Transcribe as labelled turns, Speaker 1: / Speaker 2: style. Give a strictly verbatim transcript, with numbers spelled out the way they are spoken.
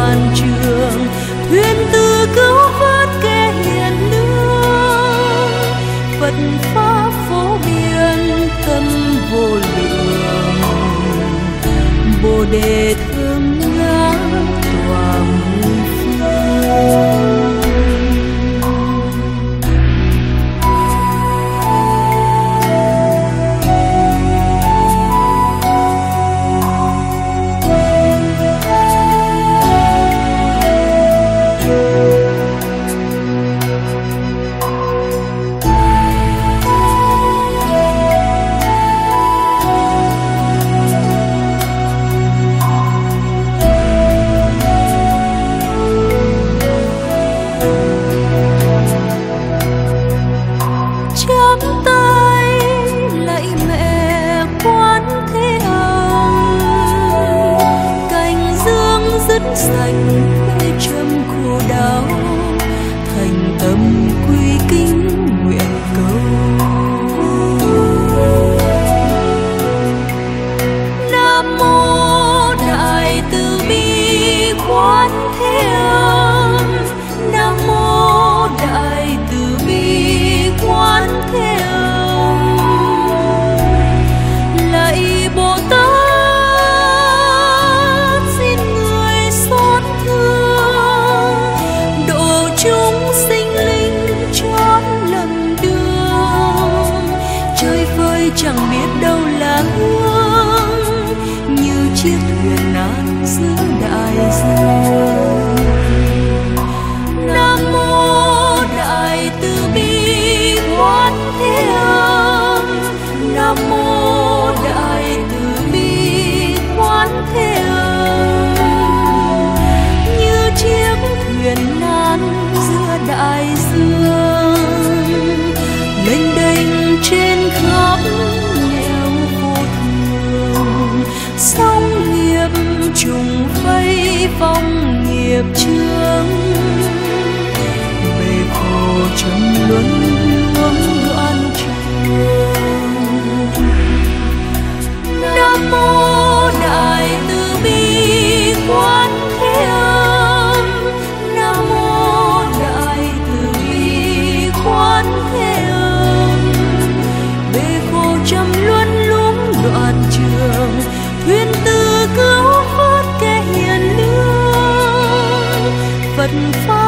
Speaker 1: đoạn trường, thuyên tư cứu vớt kẻ hiền lương. Phật pháp phổ biến tâm vô lượng, Bồ đề thơm ngát tỏa mười phương. Sạch mê châm khổ đau, thành tâm quy kính nguyện cầu. Nam mô Đại Từ Bi Quán Thế Âm, Nam mô Đại Từ Bi Quán Thế Âm. Lạy Bồ Tát chẳng biết đâu là hướng, như chiếc thuyền nan giữa đại dương. Nam mô Đại Từ Bi Quán Thế Âm, Nam mô Đại Từ Bi Quán Thế Âm. Như chiếc thuyền nan giữa đại dương, lênh đênh trên khắp nẻo vô thường. Sóng nghiệp trùng vây phong nghiệp chướng, bể khổ trầm luân luống đoạn trường. Nam mô Đại Từ Bi Quán Thế Âm, Nam mô Đại Từ Bi Quán Thế Âm. Bể khổ trầm luân luống đoạn trường, thuyên tư cứu vớt kẻ hiền lương. Phật pháp